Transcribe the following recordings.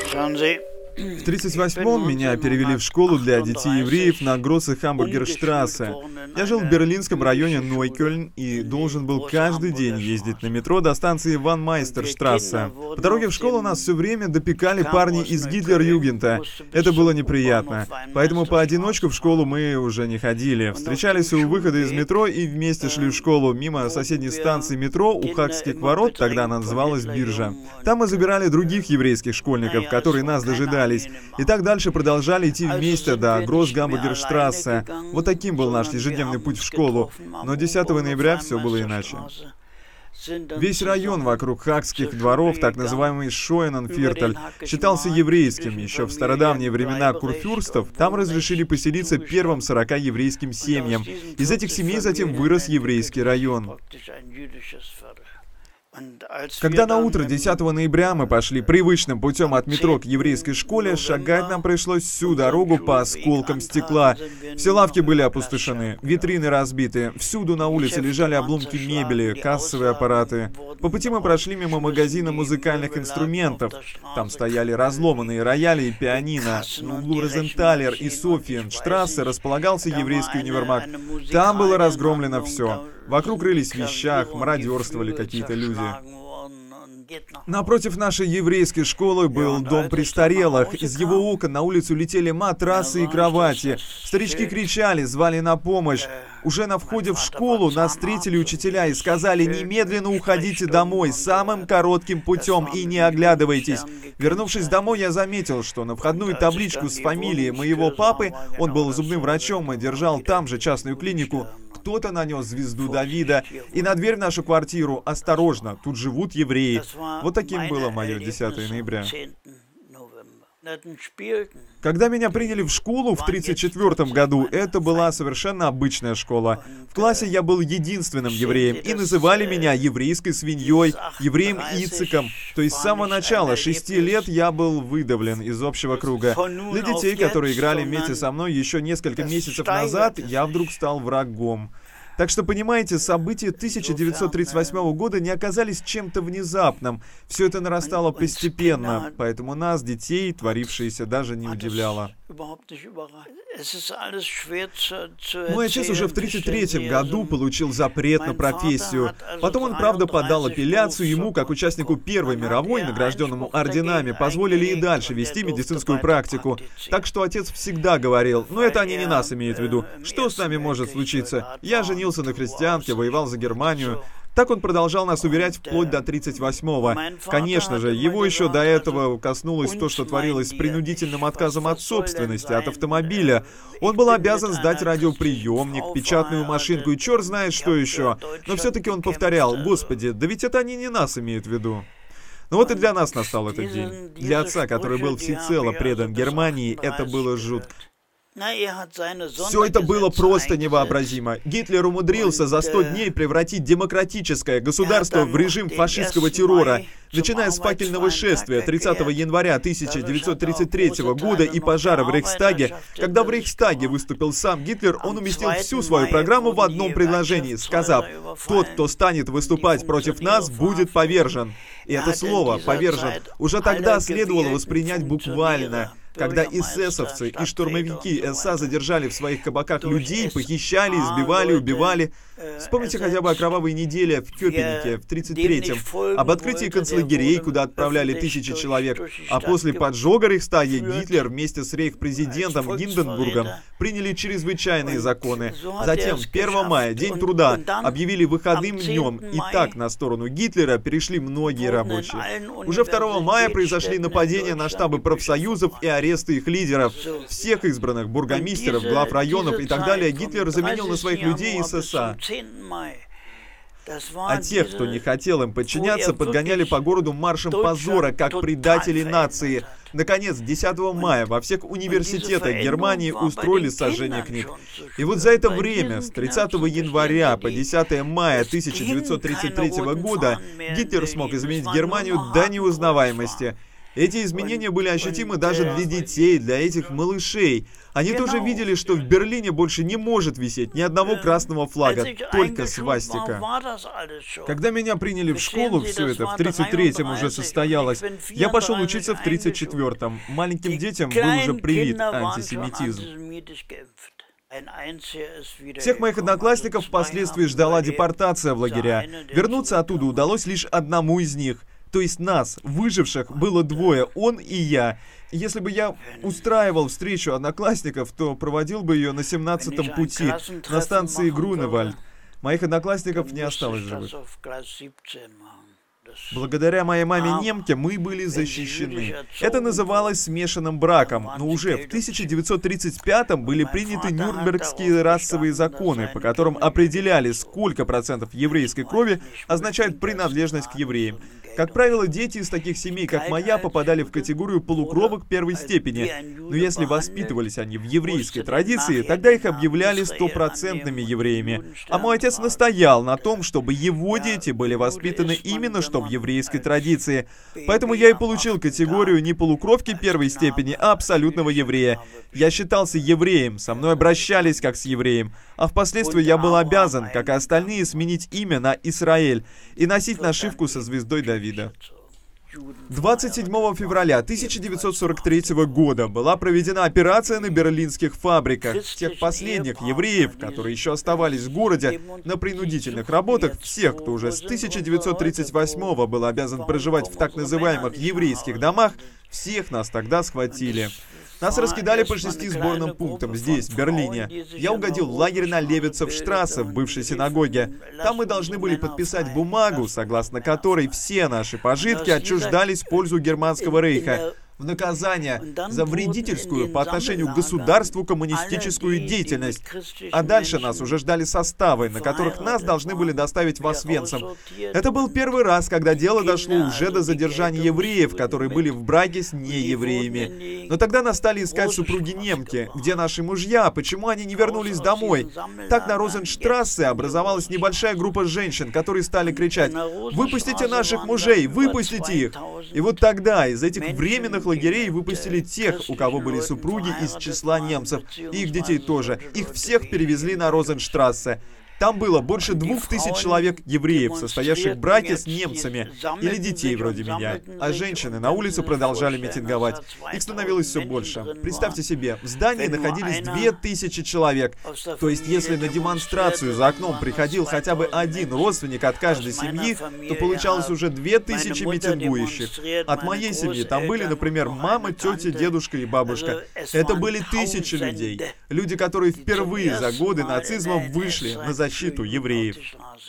В 1938-м меня перевели в школу для детей евреев на Гроссе-Хамбургерштрассе. Я жил в берлинском районе Нойкёльн и должен был каждый день ездить на метро до станции Ван-Майстер-штрассе. По дороге в школу нас все время допекали парни из Гитлер-Югента. Это было неприятно. Поэтому поодиночку в школу мы уже не ходили. Встречались у выхода из метро и вместе шли в школу мимо соседней станции метро у Хагских ворот, тогда она называлась Биржа. Там мы забирали других еврейских школьников, которые нас дожидались. И так дальше продолжали идти вместе до Гросс-Гамбургерштрассе. Вот таким был наш ежедневный путь в школу. Но 10 ноября все было иначе. Весь район вокруг Хагских дворов, так называемый Шоененвiertel, считался еврейским. Еще в стародавние времена курфюрстов там разрешили поселиться первым 40 еврейским семьям. Из этих семей затем вырос еврейский район. Когда на утро 10 ноября мы пошли привычным путем от метро к еврейской школе, шагать нам пришлось всю дорогу по осколкам стекла. Все лавки были опустошены, витрины разбиты, всюду на улице лежали обломки мебели, кассовые аппараты. По пути мы прошли мимо магазина музыкальных инструментов. Там стояли разломанные рояли и пианино. На углу Розенталер и Софиенштрассе располагался еврейский универмаг. Там было разгромлено все. Вокруг рылись в вещах, мародерствовали какие-то люди. Напротив нашей еврейской школы был дом престарелых. Из его окон на улицу летели матрасы и кровати. Старички кричали, звали на помощь. Уже на входе в школу нас встретили учителя и сказали: немедленно уходите домой самым коротким путем и не оглядывайтесь. Вернувшись домой, я заметил, что на входную табличку с фамилией моего папы, он был зубным врачом и держал там же частную клинику, кто-то нанес звезду Давида, и на дверь в нашу квартиру: осторожно, тут живут евреи. Вот таким было мое 10 ноября. Когда меня приняли в школу в 1934 году, это была совершенно обычная школа. В классе я был единственным евреем, и называли меня еврейской свиньей, евреем Ициком. То есть с самого начала, 6 лет, я был выдавлен из общего круга. Для детей, которые играли вместе со мной еще несколько месяцев назад, я вдруг стал врагом. Так что, понимаете, события 1938 года не оказались чем-то внезапным. Все это нарастало постепенно, поэтому нас, детей, творившееся, даже не удивляло. Мой отец уже в 1933 году получил запрет на профессию. Потом он, правда, подал апелляцию. Ему, как участнику Первой мировой, награжденному орденами, позволили и дальше вести медицинскую практику. Так что отец всегда говорил: ну это они не нас имеют в виду. Что с нами может случиться? Я женился на христианке, воевал за Германию. Так он продолжал нас уверять вплоть до 1938-го. Конечно же, его еще до этого коснулось то, что творилось с принудительным отказом от собственности, от автомобиля. Он был обязан сдать радиоприемник, печатную машинку и черт знает что еще. Но все-таки он повторял: «Господи, да ведь это они не нас имеют в виду». Ну вот и для нас настал этот день. Для отца, который был всецело предан Германии, это было жутко. Все это было просто невообразимо. Гитлер умудрился за 100 дней превратить демократическое государство в режим фашистского террора. Начиная с факельного шествия 30 января 1933 года и пожара в Рейхстаге, когда в Рейхстаге выступил сам Гитлер, он уместил всю свою программу в одном предложении, сказав: «Тот, кто станет выступать против нас, будет повержен». И это слово «повержен» уже тогда следовало воспринять буквально. Когда эсэсовцы и штурмовики СА задержали в своих кабаках людей, похищали, избивали, убивали. Вспомните хотя бы о кровавой неделе в Кёпенике в 1933-м, об открытии концлагерей, куда отправляли тысячи человек, а после поджога Рейхстага Гитлер вместе с рейхспрезидентом Гинденбургом приняли чрезвычайные законы. Затем 1 мая, День труда, объявили выходным днем, и так на сторону Гитлера перешли многие рабочие. Уже 2 мая произошли нападения на штабы профсоюзов и аресты их лидеров. Всех избранных бургомистеров, глав районов и так далее Гитлер заменил на своих людей из СССР. А тех, кто не хотел им подчиняться, подгоняли по городу маршем позора, как предатели нации. Наконец, 10 мая во всех университетах Германии устроили сожжение книг. И вот за это время, с 30 января по 10 мая 1933 года, Гитлер смог изменить Германию до неузнаваемости. Эти изменения были ощутимы даже для детей, для этих малышей. Они тоже видели, что в Берлине больше не может висеть ни одного красного флага, только свастика. Когда меня приняли в школу, все это в 33-м уже состоялось, я пошел учиться в 34-м. Маленьким детям был уже привит антисемитизм. Всех моих одноклассников впоследствии ждала депортация в лагеря. Вернуться оттуда удалось лишь одному из них. То есть нас, выживших, было двое, он и я. Если бы я устраивал встречу одноклассников, то проводил бы ее на 17-м пути, на станции Груневальд. Моих одноклассников не осталось живых. Благодаря моей маме-немке мы были защищены. Это называлось смешанным браком, но уже в 1935-м были приняты Нюрнбергские расовые законы, по которым определяли, сколько процентов еврейской крови означает принадлежность к евреям. Как правило, дети из таких семей, как моя, попадали в категорию полукровок первой степени. Но если воспитывались они в еврейской традиции, тогда их объявляли стопроцентными евреями. А мой отец настоял на том, чтобы его дети были воспитаны именно что в еврейской традиции. Поэтому я и получил категорию не полукровки первой степени, а абсолютного еврея. Я считался евреем, со мной обращались как с евреем. А впоследствии я был обязан, как и остальные, сменить имя на Исраэль и носить нашивку со звездой Давида. 27 февраля 1943 года была проведена операция на берлинских фабриках. Тех последних евреев, которые еще оставались в городе на принудительных работах, всех, кто уже с 1938 был обязан проживать в так называемых еврейских домах, всех нас тогда схватили. Нас раскидали по 6 сборным пунктам здесь, в Берлине. Я угодил в лагерь на Левицев-штрассе, в бывшей синагоге. Там мы должны были подписать бумагу, согласно которой все наши пожитки отчуждались в пользу Германского рейха. В наказание за вредительскую по отношению к государству коммунистическую деятельность. А дальше нас уже ждали составы, на которых нас должны были доставить в Освенцим. Это был первый раз, когда дело дошло уже до задержания евреев, которые были в браке с неевреями. Но тогда нас стали искать супруги-немки. Где наши мужья? Почему они не вернулись домой? Так на Розенштрассе образовалась небольшая группа женщин, которые стали кричать: «Выпустите наших мужей! Выпустите их!» И вот тогда из этих временных лагерей выпустили тех, у кого были супруги из числа немцев, и их детей тоже. Их всех перевезли на Розенштрассе. Там было больше 2000 человек евреев, состоявших в браке с немцами, или детей вроде меня. А женщины на улице продолжали митинговать. Их становилось все больше. Представьте себе, в здании находились 2000 человек. То есть, если на демонстрацию за окном приходил хотя бы один родственник от каждой семьи, то получалось уже 2000 митингующих. От моей семьи там были, например, мама, тетя, дедушка и бабушка. Это были тысячи людей. Люди, которые впервые за годы нацизма вышли на защиту евреев.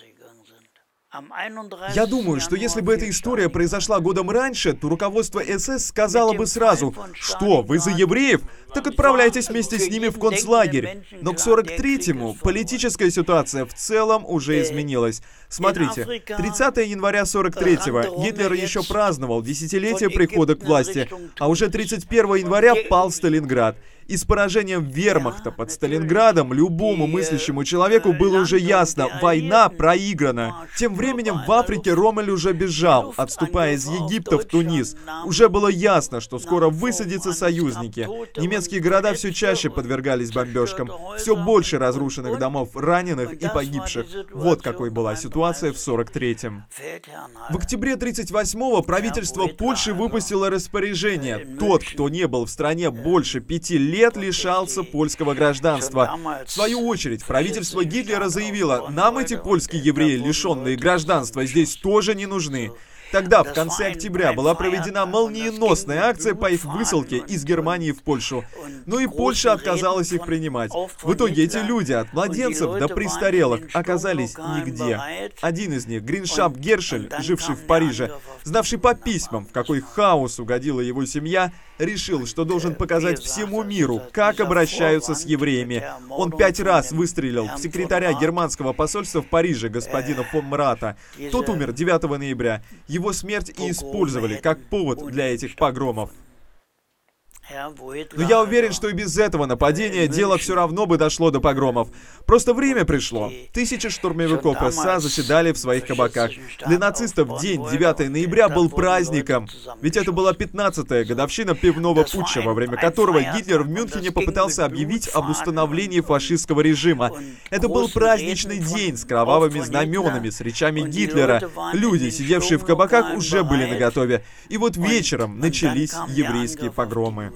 Я думаю, что если бы эта история произошла годом раньше, то руководство СС сказало бы сразу: «Что, вы за евреев? Так отправляйтесь вместе с ними в концлагерь». Но к 43-му политическая ситуация в целом уже изменилась. Смотрите, 30 января 43-го Гитлер еще праздновал десятилетие прихода к власти, а уже 31 января пал Сталинград. И с поражением вермахта под Сталинградом любому мыслящему человеку было уже ясно: война проиграна. Тем временем в Африке Роммель уже бежал, отступая из Египта в Тунис. Уже было ясно, что скоро высадятся союзники. Немецкие города все чаще подвергались бомбежкам. Все больше разрушенных домов, раненых и погибших. Вот какой была ситуация в 43-м. В октябре 38-го правительство Польши выпустило распоряжение: тот, кто не был в стране больше 5 лет, лишался польского гражданства. В свою очередь, правительство Гитлера заявило: нам эти польские евреи, лишенные гражданства, здесь тоже не нужны. Тогда, в конце октября, была проведена молниеносная акция по их высылке из Германии в Польшу. Но и Польша отказалась их принимать. В итоге эти люди, от младенцев до престарелых, оказались нигде. Один из них, Гриншап Гершель, живший в Париже, знавший по письмам, в какой хаос угодила его семья, решил, что должен показать всему миру, как обращаются с евреями. Он 5 раз выстрелил в секретаря германского посольства в Париже, господина фон Мрата. Тот умер 9 ноября. Его смерть и использовали как повод для этих погромов. Но я уверен, что и без этого нападения дело все равно бы дошло до погромов. Просто время пришло. Тысячи штурмовиков СС заседали в своих кабаках. Для нацистов день 9 ноября был праздником. Ведь это была 15-я годовщина пивного путча, во время которого Гитлер в Мюнхене попытался объявить об установлении фашистского режима. Это был праздничный день с кровавыми знаменами, с речами Гитлера. Люди, сидевшие в кабаках, уже были наготове. И вот вечером начались еврейские погромы.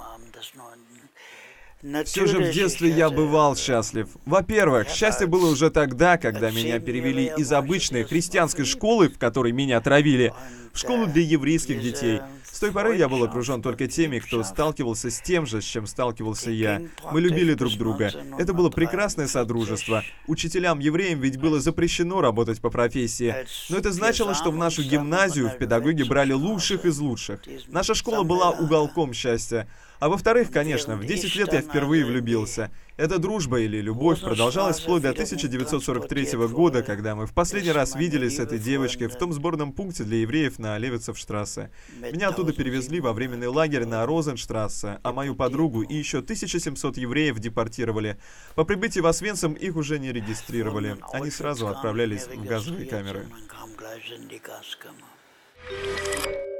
Все же в детстве я бывал счастлив. Во-первых, счастье было уже тогда, когда меня перевели из обычной христианской школы, в которой меня травили, в школу для еврейских детей. С той поры я был окружен только теми, кто сталкивался с тем же, с чем сталкивался я. Мы любили друг друга. Это было прекрасное содружество. Учителям-евреям ведь было запрещено работать по профессии. Но это значило, что в нашу гимназию в педагоги брали лучших из лучших. Наша школа была уголком счастья. А во-вторых, конечно, в 10 лет я впервые влюбился. Эта дружба или любовь продолжалась вплоть до 1943 года, когда мы в последний раз виделись с этой девочкой в том сборном пункте для евреев на Левицевштрассе. Меня оттуда перевезли во временный лагерь на Розенштрассе, а мою подругу и еще 1700 евреев депортировали. По прибытии в Освенцим их уже не регистрировали. Они сразу отправлялись в газовые камеры.